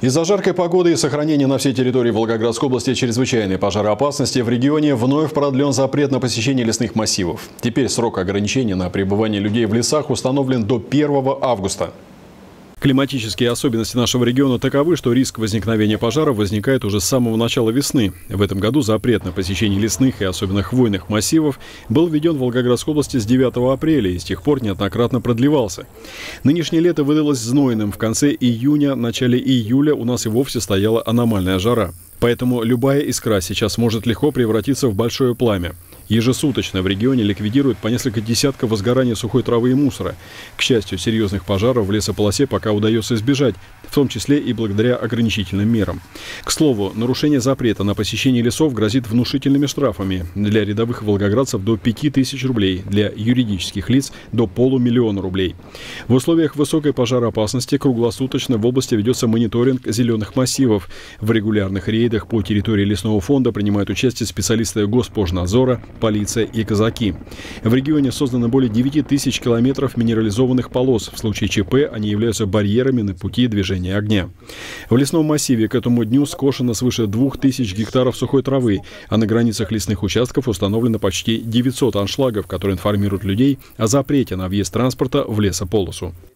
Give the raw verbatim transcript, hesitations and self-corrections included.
Из-за жаркой погоды и сохранения на всей территории Волгоградской области чрезвычайной пожароопасности в регионе вновь продлен запрет на посещение лесных массивов. Теперь срок ограничения на пребывание людей в лесах установлен до первого августа. Климатические особенности нашего региона таковы, что риск возникновения пожаров возникает уже с самого начала весны. В этом году запрет на посещение лесных и особенно хвойных массивов был введен в Волгоградской области с девятого апреля и с тех пор неоднократно продлевался. Нынешнее лето выдалось знойным. В конце июня, начале июля у нас и вовсе стояла аномальная жара. Поэтому любая искра сейчас может легко превратиться в большое пламя. Ежесуточно в регионе ликвидируют по несколько десятков возгораний сухой травы и мусора. К счастью, серьезных пожаров в лесополосе пока удается избежать, в том числе и благодаря ограничительным мерам. К слову, нарушение запрета на посещение лесов грозит внушительными штрафами. Для рядовых волгоградцев до пяти тысяч рублей, для юридических лиц до полумиллиона рублей. В условиях высокой пожароопасности круглосуточно в области ведется мониторинг зеленых массивов. В регулярных рейдах по территории лесного фонда принимают участие специалисты Госпожнадзора, полиция и казаки. В регионе создано более девяти тысяч километров минерализованных полос. В случае ЧП они являются барьерами на пути движения огня. В лесном массиве к этому дню скошено свыше двух тысяч гектаров сухой травы, а на границах лесных участков установлено почти девятьсот аншлагов, которые информируют людей о запрете на въезд транспорта в лесополосу.